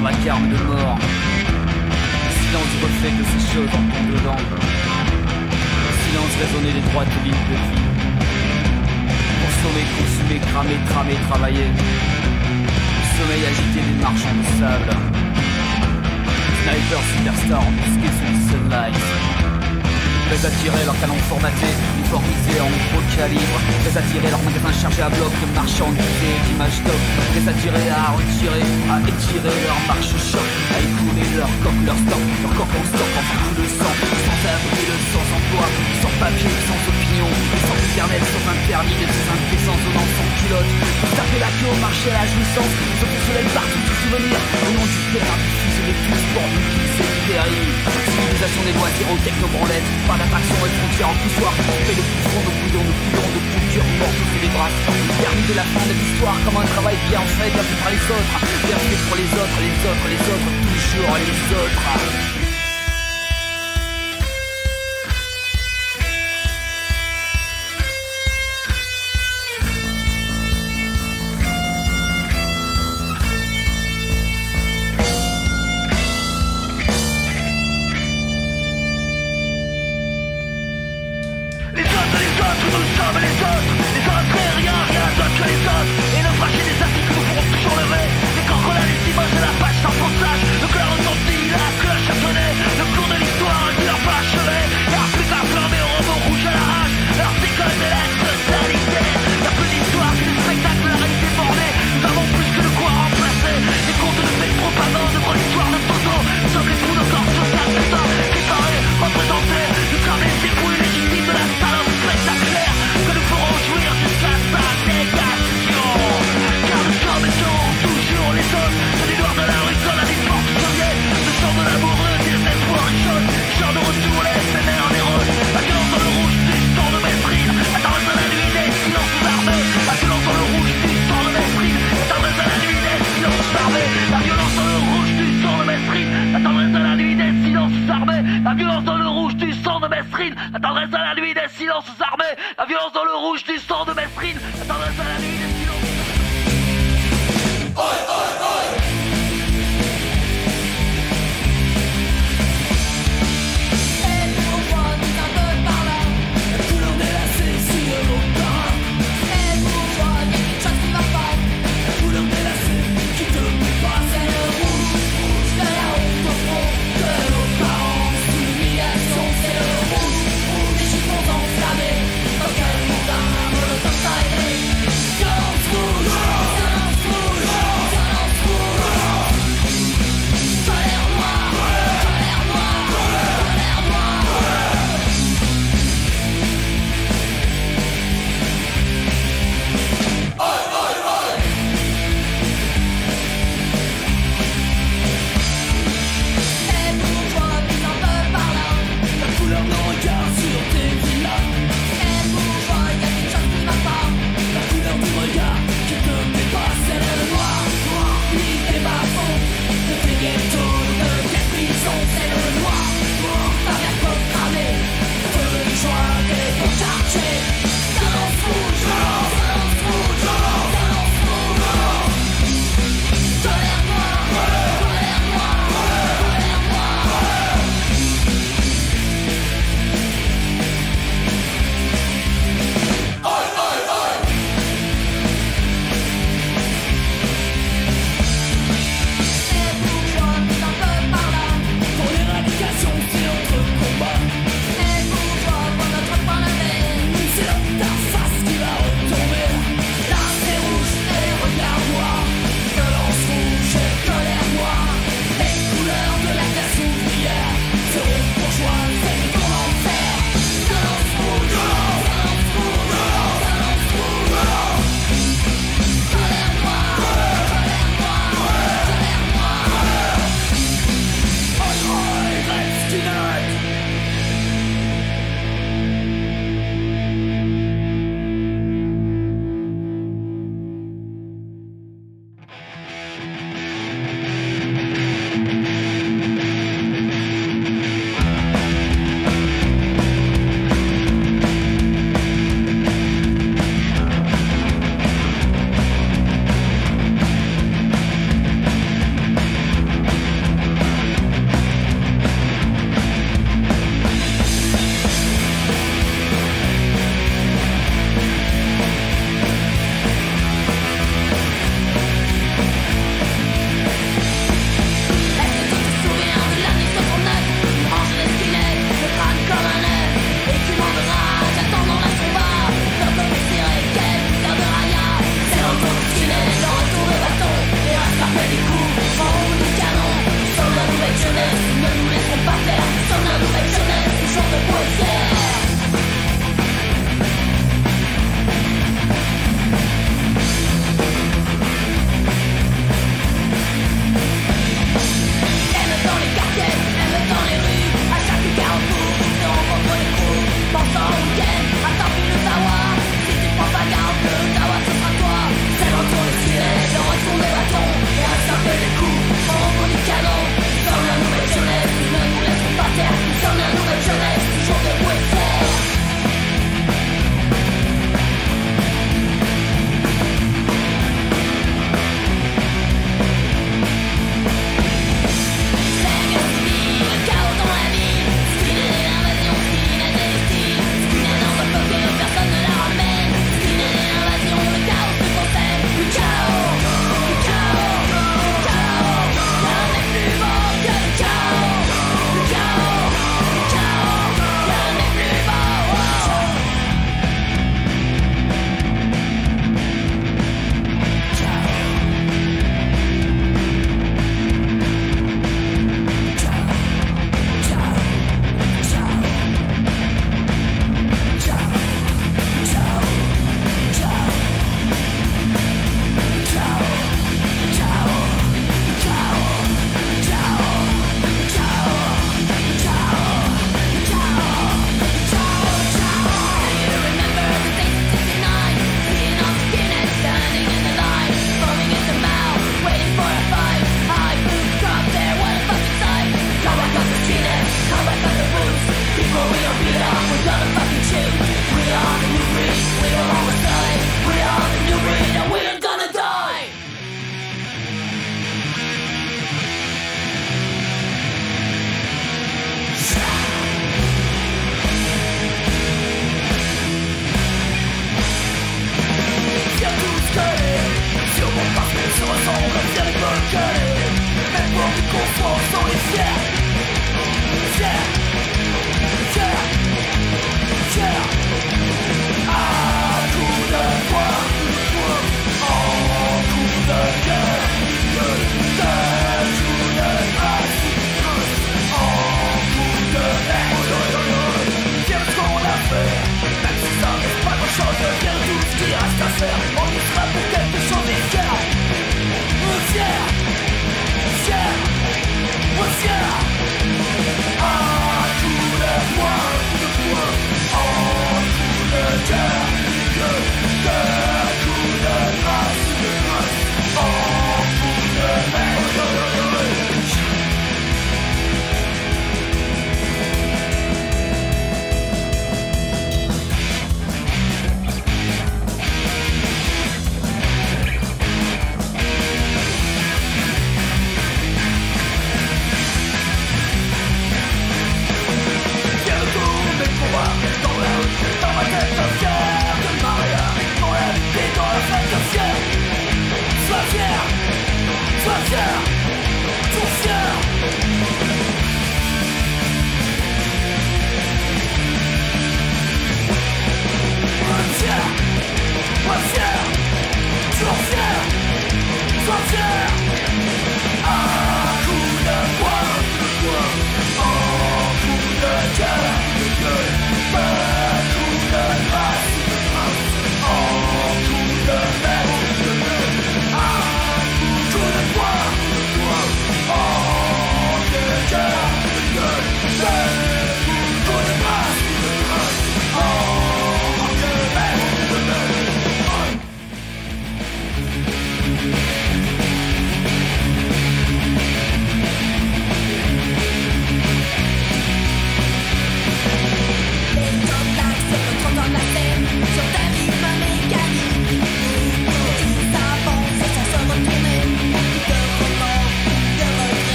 un vacarme de mort. Le silence du reflet de ces choses en ton dedans. Le silence résonnait des droites lignes de vie. Consommer, consumer, cramer, tramer, travailler. Le sommeil agité des marchands de sable. Sniper, superstar embusqué sous le sunlight. Fais attirer leurs canons formatés, uniformisés en gros calibre. Fais attirer leurs magasins chargés à bloc de marchandises, d'images top. Fais attirer à retirer, à étirer leur marche choc, à écouler leur coque, leur stock, leur coque en stock, en coup de sang. Sans abri, le sans emploi, sans papier, sans opinion, sans internet, sans interdit, des désinfectés sans zone sans culotte. Pour taper la queue au marché à la jouissance, sauf le soleil partout tout souvenir. Au nom du père, du fils et des fils, pour nous qui c'est terrible. Civilisation des loisirs aux technobranlettes, par l'attraction et frontières en poussoir. Fait le bouffon, nos bouillons de culture morte sous les bras. Permis de la fin de l'histoire, comme un travail bien fait, bien fait par les autres. Bien fait pour les autres, les autres, les autres, toujours les autres. La violence dans le rouge du sang de Mesrine, la tendresse à la nuit des silences armés. La violence dans le rouge du sang de Mesrine, la tendresse à la nuit des silences. Oi, oi, oi. Elle nous voit tout un peu par là, La couleur délacée sur le terrain. elle nous voit, y'a quelque chose qui va pas. La couleur délacée qui te plaît pas. C'est le rouge, rouge de la honte au front de nos parents. Sous l'humiliation, c'est le rouge, rouge des chiffons enflammés. Dans quel monde un molotov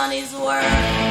money's worth.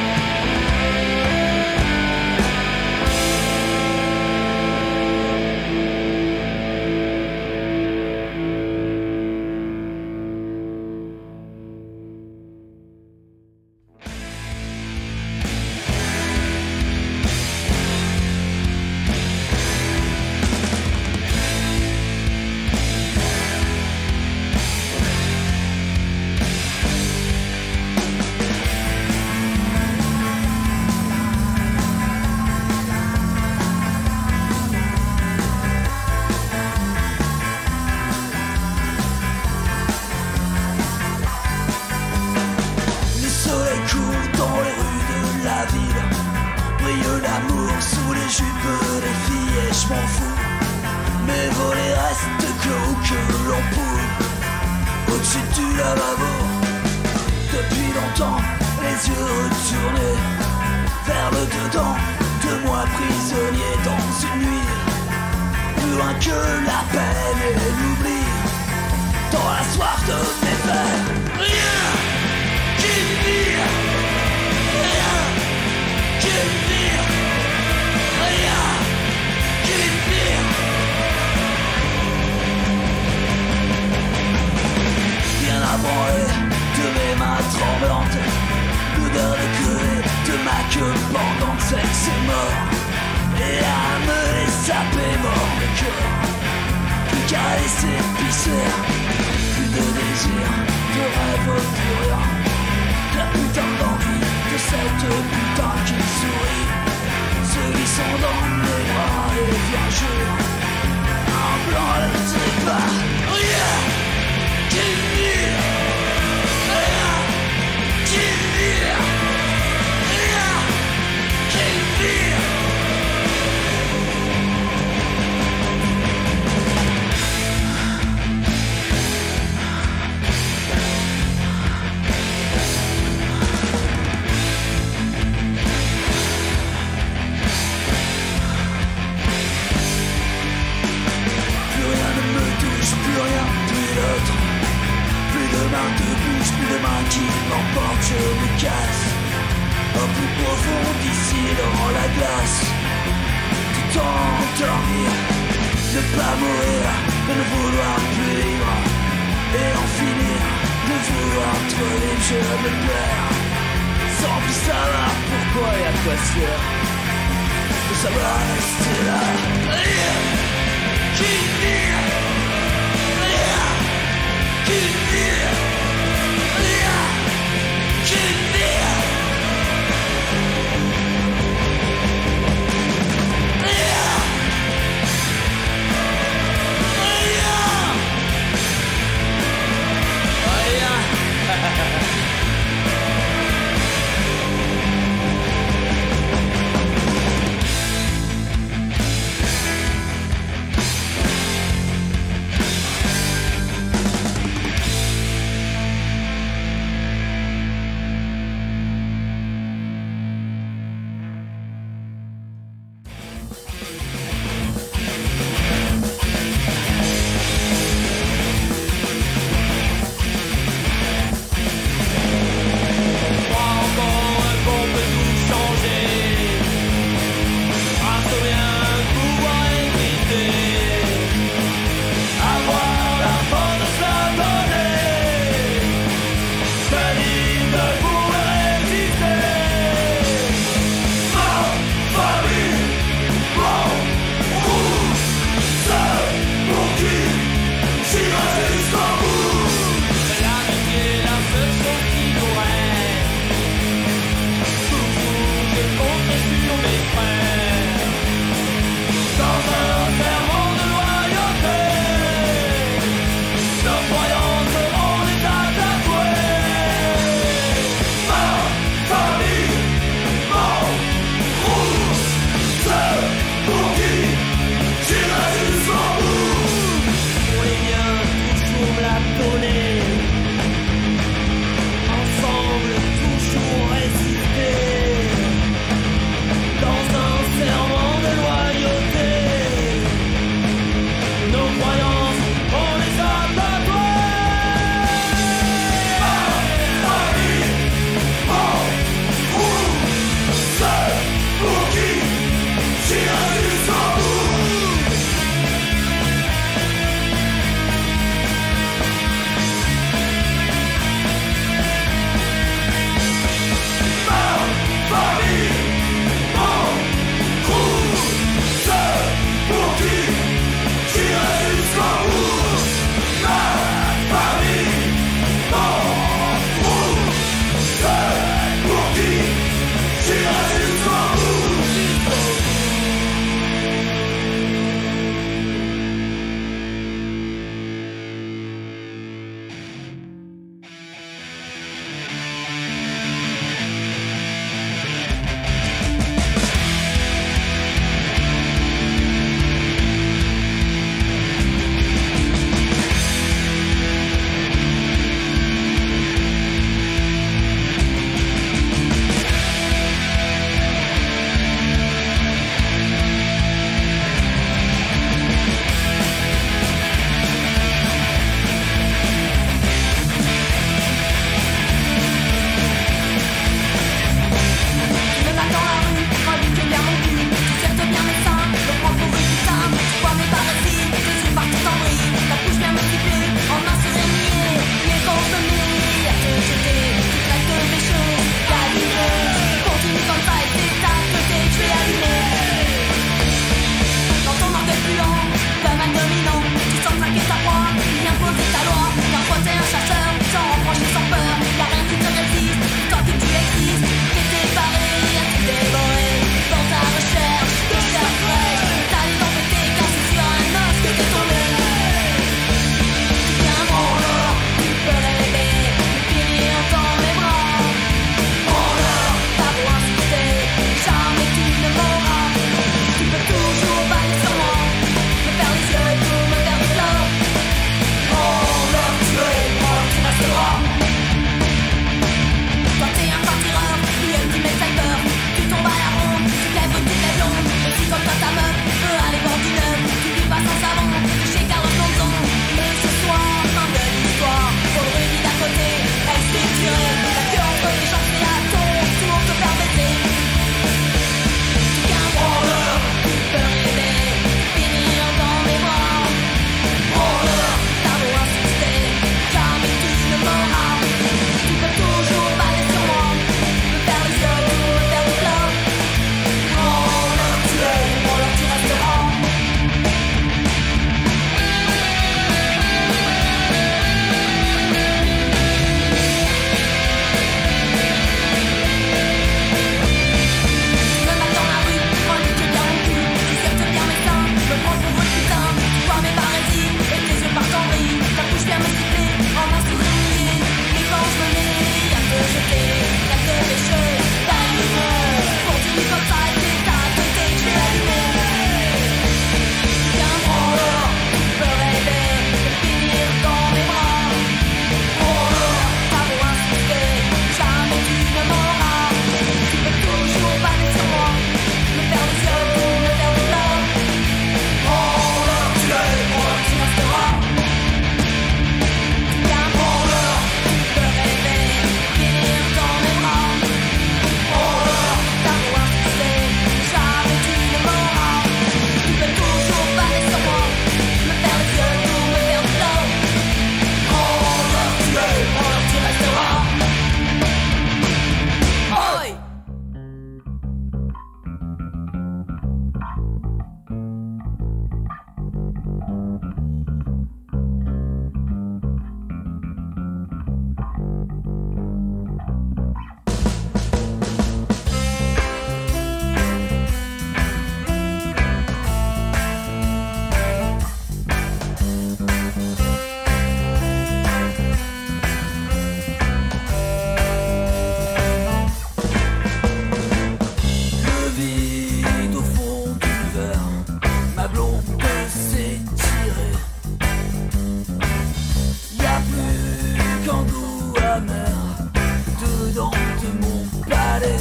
la mer, dedans de mon palais.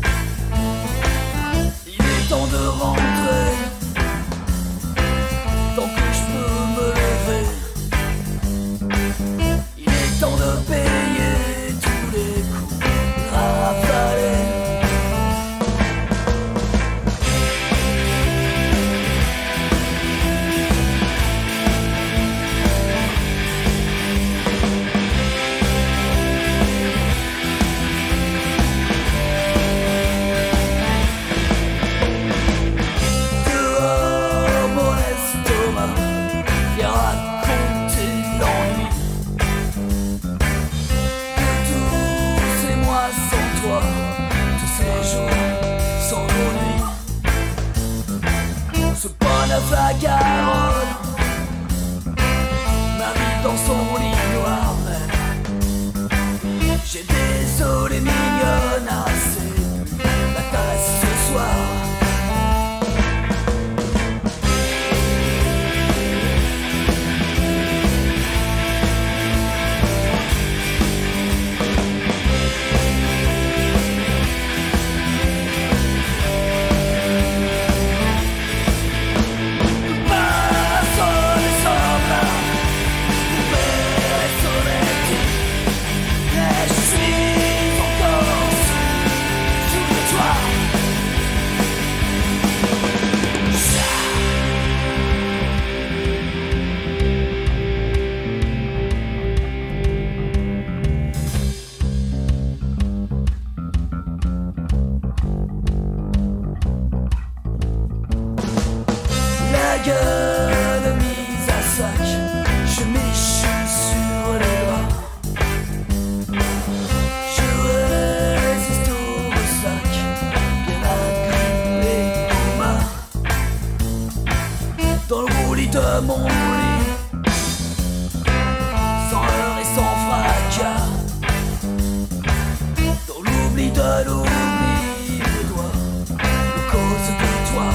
Il est temps de rentrer, tant que je peux me lever. Il est temps de payer tous les coups rafalés. La Garonne, ma vie dans son lit noir, mais j'ai désolé mignonne, assez la tasse ce soir. Gueule mise à sac, je m'échoue sur les bras. Je résiste au sac, bien agrippé au mât. Dans le roulis de mon lit, sans heurts et sans fracas. Dans l'oubli de l'oubli, je dois le cause de toi.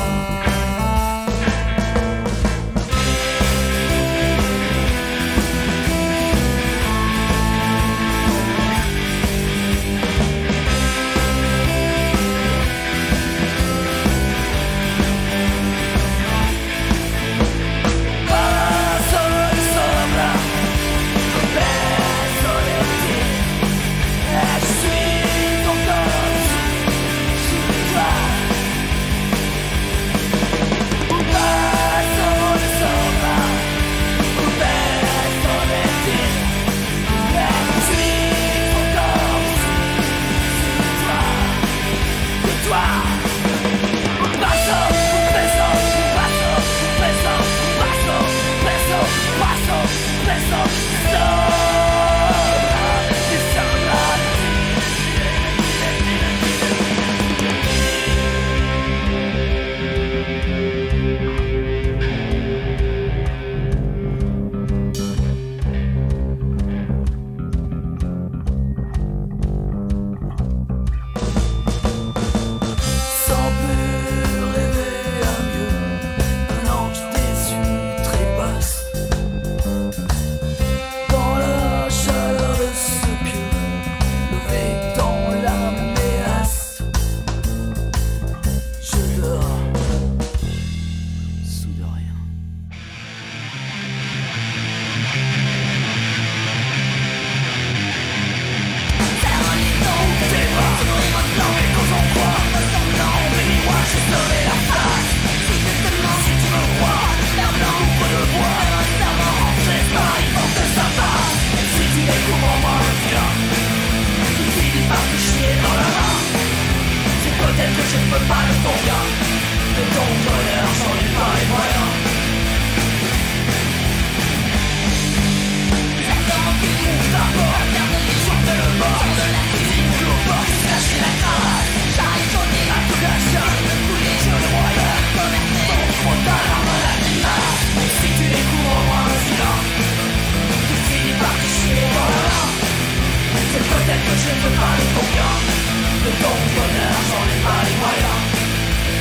Peut-être que je ne peux pas le convaincre de ton bonheur, j'en ai pas les moyens.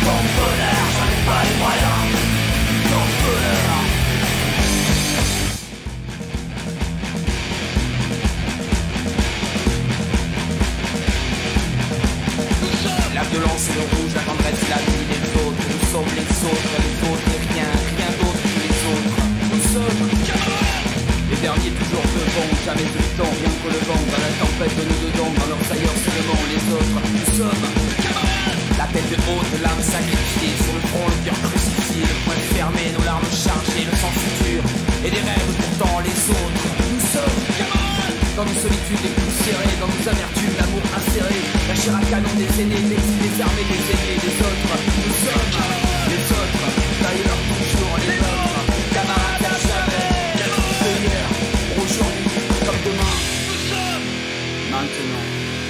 Tant de bonheur, j'en ai pas les moyens. Tant de bonheur. La violence et le rouge, la tendresse, la vie des autres. Nous sommes les autres et rien, rien d'autre que les autres. Nous sommes les derniers toujours devant, jamais tout le temps, rien que le vent. Dans la tempête de nous dedans, dans leurs ailleurs seulement les autres. Nous sommes la tête haute, l'âme sacrifiée, sur le front le cœur crucifié, le poing fermé, nos larmes chargées, le sang futur et des rêves pourtant les autres. Nous sommes dans nos solitudes les plus serrées, dans nos amertumes, l'amour inséré, la chair à canon des aînés, des armées, des aînés, des autres. Nous sommes les autres, d'ailleurs toujours les autres. Camarades à jamais, hier, aujourd'hui, comme demain. Nous sommes maintenant.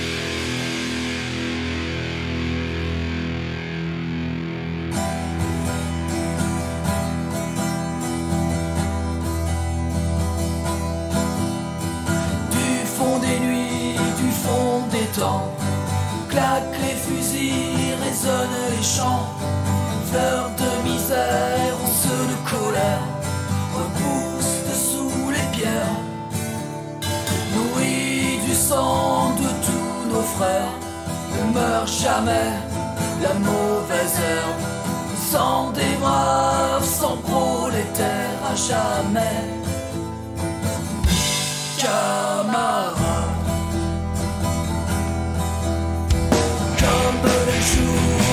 Claquent les fusils, résonnent les chants. Fleurs de misère, onceux de colère repoussent dessous les pierres. Nourris du sang de tous nos frères, ne meurt jamais la mauvaise heure. Sans des braves, sans prolétaires à jamais. Camarades, comme le jour